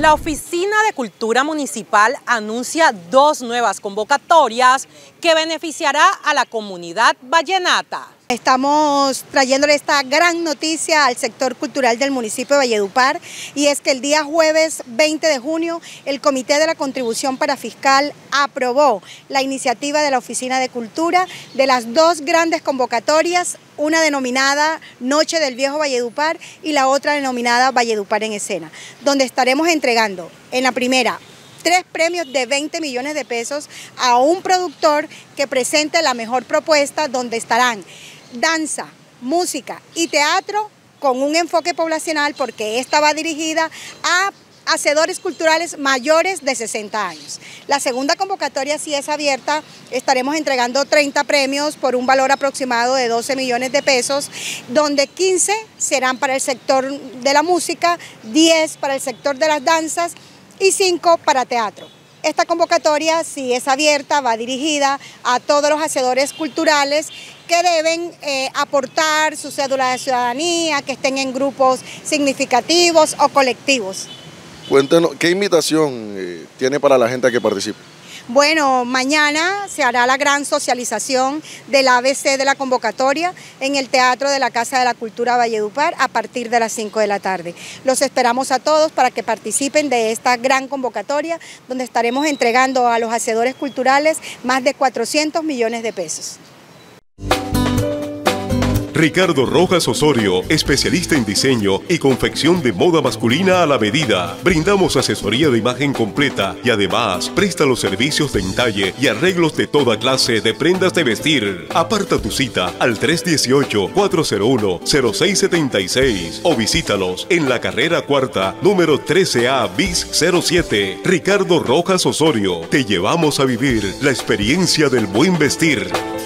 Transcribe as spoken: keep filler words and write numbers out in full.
La Oficina de Cultura Municipal anuncia dos nuevas convocatorias que beneficiará a la comunidad vallenata. Estamos trayéndole esta gran noticia al sector cultural del municipio de Valledupar, y es que el día jueves veinte de junio el Comité de la Contribución Parafiscal aprobó la iniciativa de la Oficina de Cultura de las dos grandes convocatorias, una denominada Noche del Viejo Valledupar y la otra denominada Valledupar en Escena, donde estaremos entregando en la primera tres premios de veinte millones de pesos a un productor que presente la mejor propuesta, donde estarán danza, música y teatro con un enfoque poblacional, porque esta va dirigida a hacedores culturales mayores de sesenta años. La segunda convocatoria sí es abierta, estaremos entregando treinta premios por un valor aproximado de doce millones de pesos, donde quince serán para el sector de la música, diez para el sector de las danzas y cinco para teatro. Esta convocatoria sí es abierta, va dirigida a todos los hacedores culturales que deben eh, aportar su cédula de ciudadanía, que estén en grupos significativos o colectivos. Cuéntenos, ¿qué invitación eh, tiene para la gente que participe? Bueno, mañana se hará la gran socialización del A B C de la convocatoria en el Teatro de la Casa de la Cultura Valledupar a partir de las cinco de la tarde. Los esperamos a todos para que participen de esta gran convocatoria, donde estaremos entregando a los hacedores culturales más de cuatrocientos millones de pesos. Ricardo Rojas Osorio, especialista en diseño y confección de moda masculina a la medida. Brindamos asesoría de imagen completa y además presta los servicios de entalle y arreglos de toda clase de prendas de vestir. Aparta tu cita al tres uno ocho, cuatro cero uno, cero seis siete seis o visítalos en la carrera cuarta, número trece A bis cero siete. Ricardo Rojas Osorio, te llevamos a vivir la experiencia del buen vestir.